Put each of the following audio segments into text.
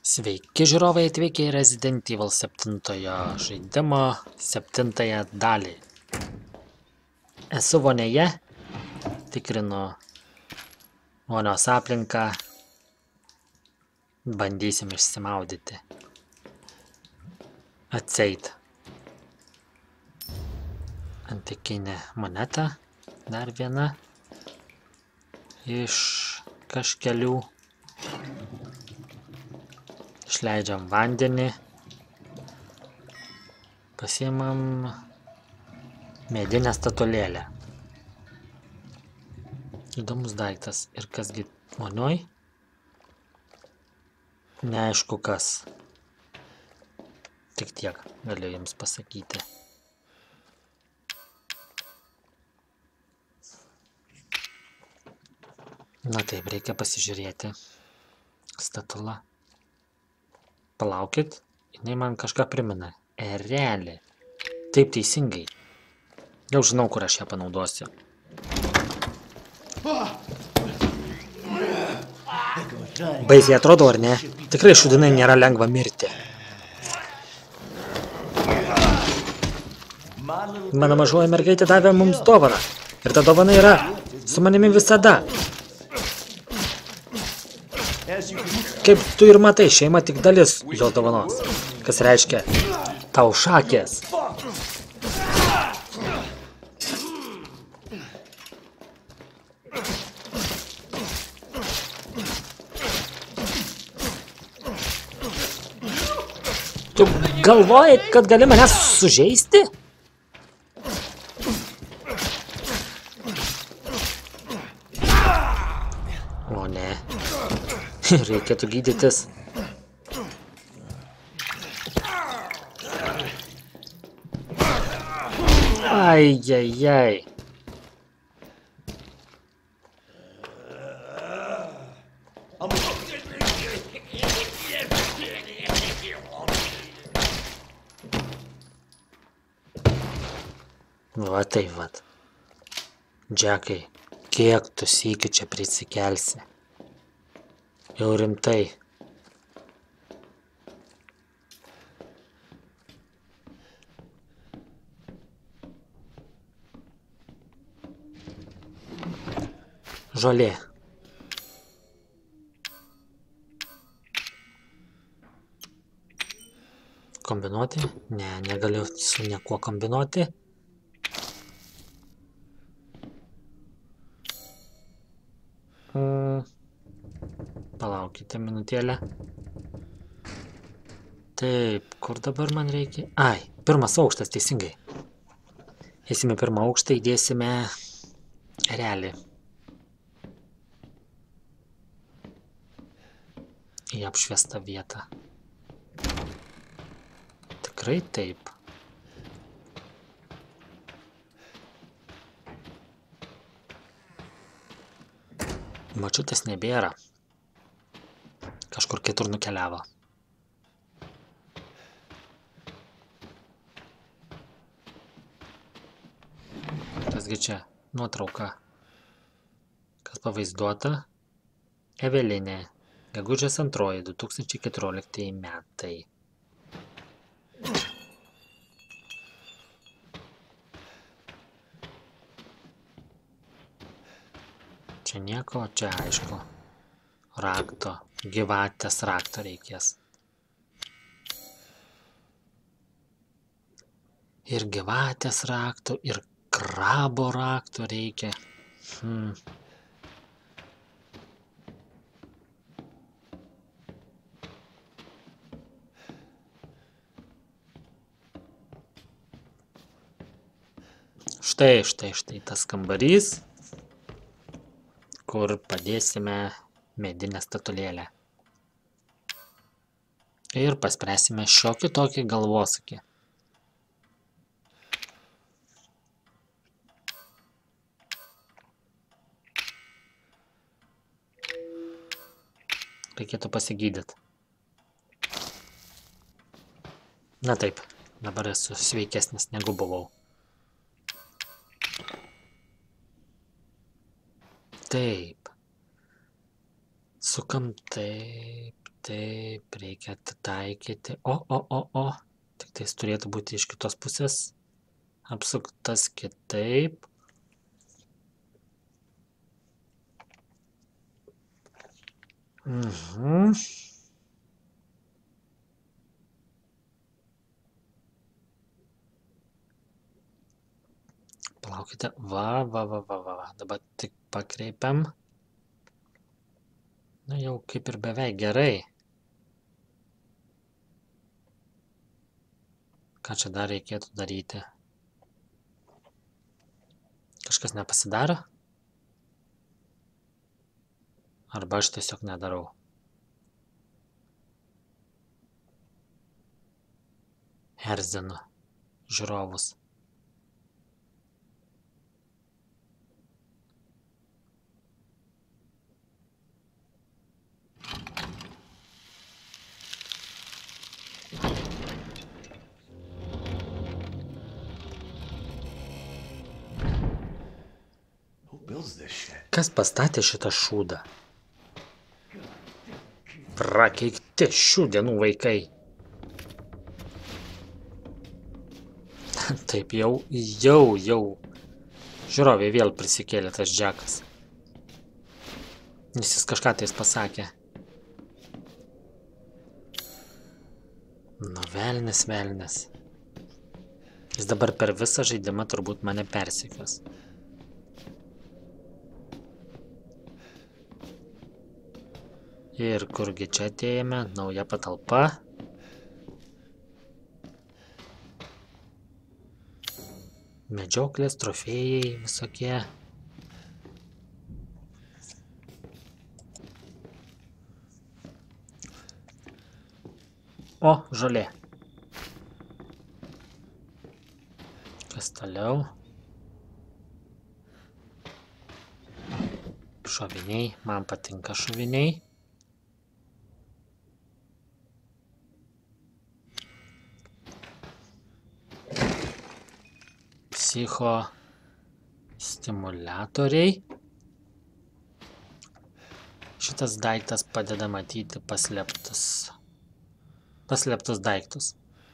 Sveiki žiūrovai atvykę į Resident Evil 7 žaidimo 7 dalį. Esu vonėje, tikrinu vonios aplinką, bandysim išsimaudyti. Atseit. Antikinė moneta, dar viena iš kažkelių. Išleidžiam vandenį, pasiimam medinę statulėlę. Įdomus daiktas. Ir kasgi vonioj? Neaišku kas. Tik tiek galiu jums pasakyti. Na taip, reikia pasižiūrėti. Statula. Palaukit, jinai man kažką primena. Erelė. Taip, teisingai. Jau žinau, kur aš ją panaudosiu. Baisiai atrodo, ar ne? Tikrai šūdinai nėra lengva mirti. Mano mažoji mergaitė davė mums dovaną. Ir ta dovana yra su manimi visada. Kaip tu ir matai, šeima tik dalis jos dovanos. Kas reiškia, tau šakės. Tu galvoji, kad gali mane sužeisti? O ne. Reikėtų gydytis. Ai. Va tai vat. Džekai, kiek tu sykių čia prisikelsi? Jau rimtai. Žolė. Kombinuoti? Ne, negaliu su niekuo kombinuoti. Palaukite minutėlę. Taip, kur dabar man reikia? Ai, pirmas aukštas, teisingai. Eisime pirmą aukštą, įdėsime erelį. Į apšviestą vietą. Tikrai taip. Močiutės nebėra. Kažkur kitur nukeliavo. Kasgi čia nuotrauka. Kas pavaizduota? Evelinė. Gegužės 2, 2014 metai. Čia nieko, čia aišku. Rakto, gyvatės rakto reikės. Ir gyvatės rakto, ir krabo rakto reikia. Štai tas kambarys, kur padėsime medinę statulėlę. Ir paspręsime šiokį tokį galvosūkį. Reikėtų pasigydyti. Na taip, dabar esu sveikesnis negu buvau. Taip. Sukam taip, Taip, reikia atitaikyti. O. Tik tais turėtų būti iš kitos pusės. Apsuktas kitaip. Palaukite. Va. Dabar tik pakreipiam. Na jau kaip ir beveik gerai. Ką čia dar reikėtų daryti? Kažkas nepasidaro? Arba aš tiesiog nedarau. Erzinu žiūrovus. Kas pastatė šitą šūdą? Prakeikti šių dienų vaikai. Taip, jau. Žiūrovė vėl prisikėlė tas Džekas. Nes jis kažką tais pasakė. Nu, velnis. Jis dabar per visą žaidimą turbūt mane persekios. Ir kurgi čia atėjame? Nauja patalpa. Medžioklės, trofėjai visokie. O, žolė. Kas toliau? Šoviniai. Man patinka šoviniai. Psicho stimuliatoriai. Šitas daiktas padeda matyti paslėptus daiktus.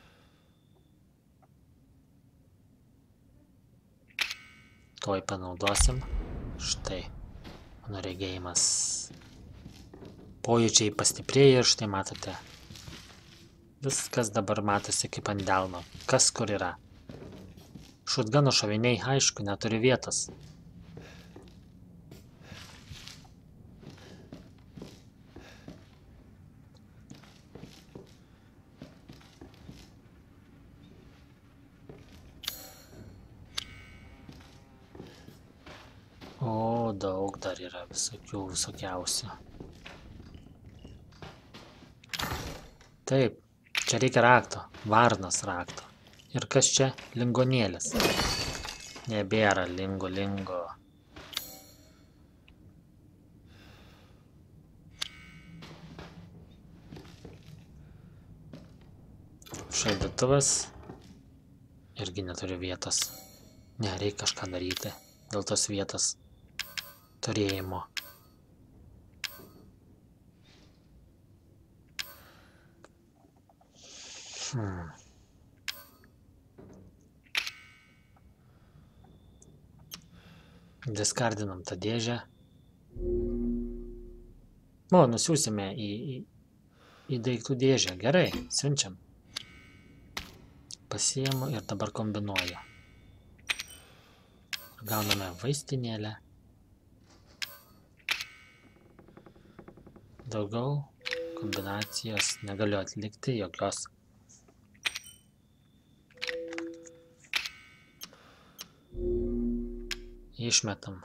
Tuoj panaudosim. Štai. Mano regėjimas. Pojūčiai pastiprėja ir štai matote. Viskas dabar matosi kaip ant delno. Kas kur yra? Šutgano šoviniai, aišku, neturi vietos. O, daug dar yra visokiausių. Taip, čia reikia rakto, varnos rakto. Ir kas čia? Lingonėlis. Nebėra lingo. Šaldytuvas. Irgi neturi vietos. Ne, reikia kažką daryti dėl tos vietos turėjimo. Diskardinam tą dėžę. O, nusiūsime į daiktų dėžę. Gerai, siunčiam. Pasiimu ir dabar kombinuoju. Gauname vaistinėlę. Daugiau kombinacijos negaliu atlikti jokios. Išmetam.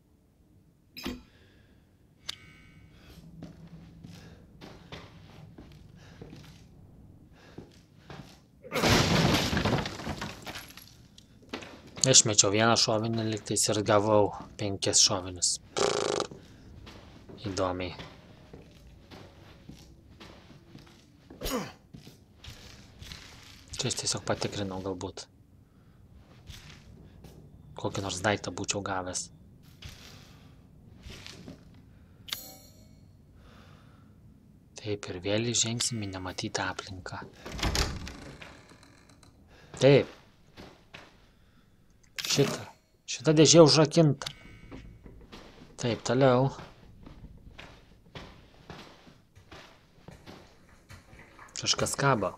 Išmečiau vieną šovinį lygtais ir gavau 5 šovinius. Įdomiai. Čia aš tiesiog patikrinau galbūt. Kokį nors daiktą būčiau gavęs. Taip, ir vėl įžengsim į nematytą aplinką. Taip. Šita dėžė užrakinta. Taip, toliau. Kažkas kabo.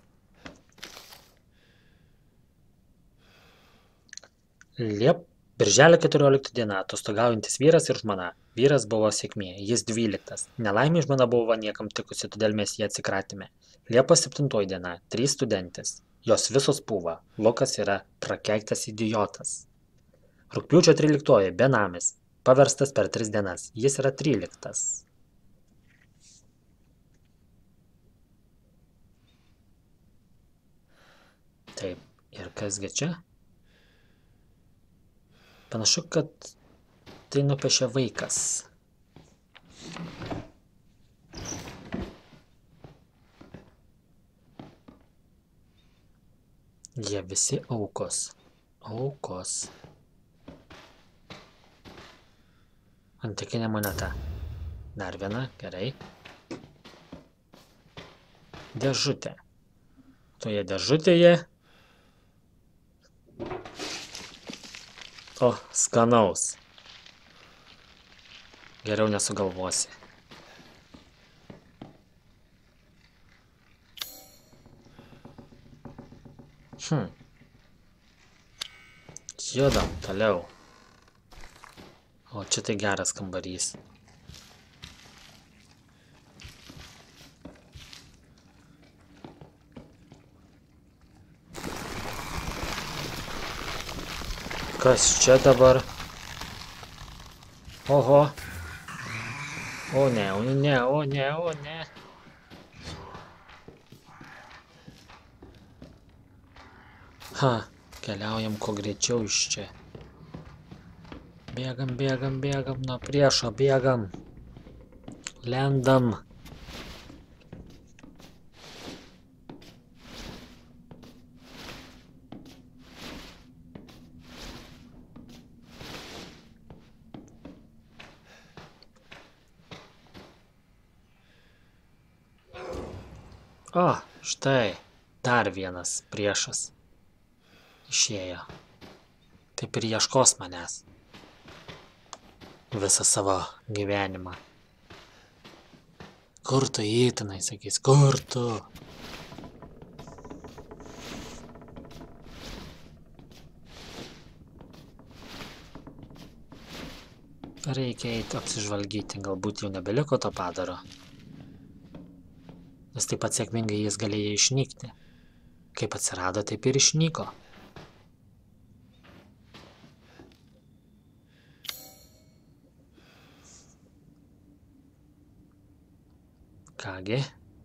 Birželio 14 diena. Atostogaujantis vyras ir žmona. Vyras buvo sėkmė. Jis 12. Nelaimė žmona buvo niekam tikusi, todėl mes jį atsikratėme. Liepos 7 diena. 3 studentės. Jos visos pūva. Lukas yra prakeiktas idiotas. Rugpjūčio 13. Benamis. Paverstas per 3 dienas. Jis yra 13. Taip, ir kasgi čia? Panašu, kad tai nupiešė vaikas. Jie visi aukos. Aukos. Antikinė moneta. Dar viena, gerai. Dėžutė. Toje dėžutėje. O, skanaus. Geriau nesugalvosi. Judam toliau. O čia tai geras kambarys. Kas čia dabar? Oho. O ne, o ne, o ne, o ne. Keliaujam kuo greičiau iš čia. Bėgam, bėgam, bėgam nuo priešo, bėgam. Lendam. O, štai, dar vienas priešas išėjo. Taip ir ieškos manęs visą savo gyvenimą. Kur tu, Ethanai, sakys, kur tu? Reikia eiti apsižvalgyti, galbūt jau nebeliko to padaro. Nes taip pat sėkmingai jis galėjo išnykti. Kaip atsirado, taip ir išnyko. Kągi.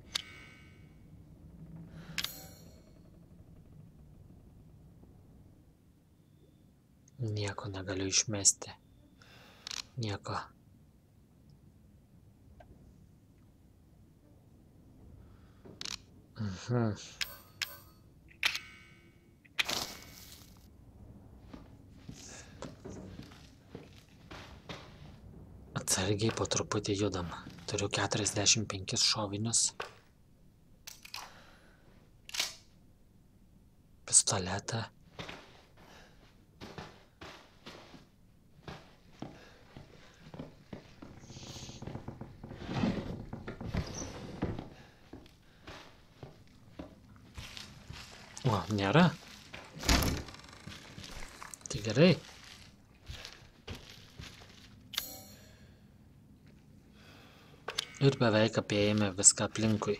Nieko negaliu išmesti. Nieko. Atsargiai po truputį judam. Turiu 45 šovinius. Pistoletą. O, nėra. Tai gerai. Ir beveik apėjame viską aplinkui.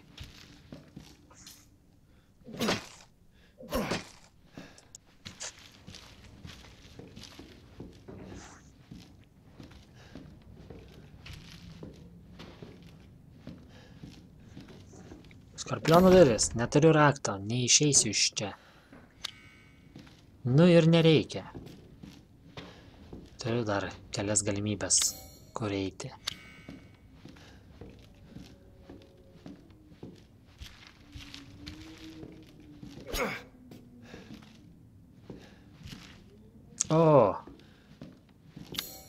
Skorpionų duris, neturiu rakto, neišeisiu iš čia. Nu ir nereikia. Turiu dar kelias galimybės, kur eiti. O.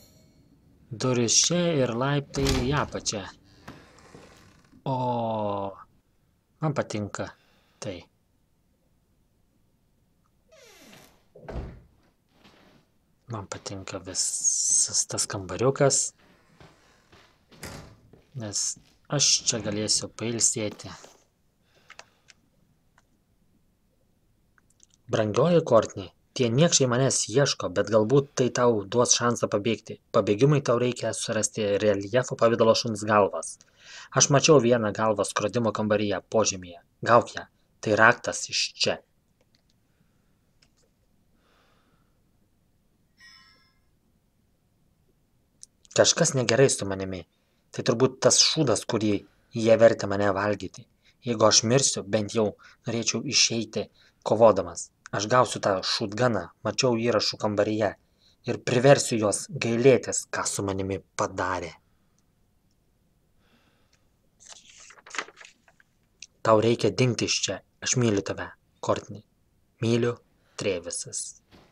Duris čia ir laiptai į apačią. O. Man patinka tai. Man patinka visas tas kambariukas, nes aš čia galėsiu pailsėti. Brangioji Kortnį, tie niekšai manęs ieško, bet galbūt tai tau duos šansą pabėgti. Pabėgimui tau reikia surasti reljefo pavidalo šuns galvas. Aš mačiau vieną galvą skrodimo kambaryje, požemyje. Gauk ją. Tai raktas iš čia. Kažkas negerai su manimi. Tai turbūt tas šūdas, kurį jie vertė mane valgyti. Jeigu aš mirsiu, bent jau norėčiau išeiti kovodamas. Aš gausiu tą šūdganą, mačiau įrašų kambaryje ir priversiu juos gailėtis, ką su manimi padarė. Tau reikia dingti iš čia. Aš myliu tave, Kortnį. Myliu Trevisas.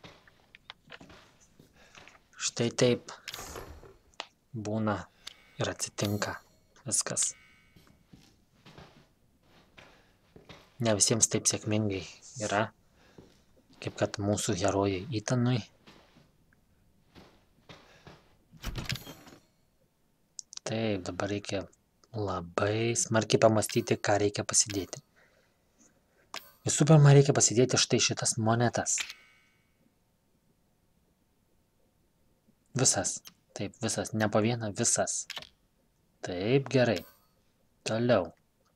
Štai taip būna ir atsitinka viskas. Ne visiems taip sėkmingai yra, kaip kad mūsų herojai Ethanui. Taip, dabar reikia labai smarkiai pamastyti, ką reikia pasidėti. Visų pirma, reikia pasidėti štai šitas monetas. Visas. Taip, visas. Ne po vieną, visas. Taip, gerai. Toliau.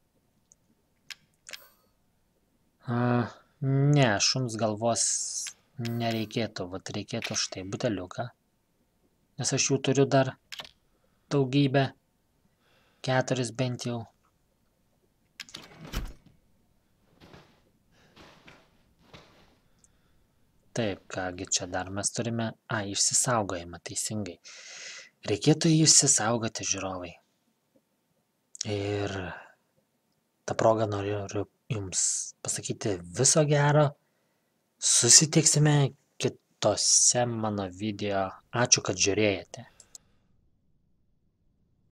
Ne, šuns galvos nereikėtų. Vat reikėtų štai buteliuką. Nes aš jų turiu dar daugybę. 4 bent jau. Taip, kągi čia dar mes turime. Išsisaugojimą, teisingai. Reikėtų jį išsisaugoti, žiūrovai. Ir tą progą noriu jums pasakyti viso gero. Susitiksime kitose mano video. Ačiū, kad žiūrėjote.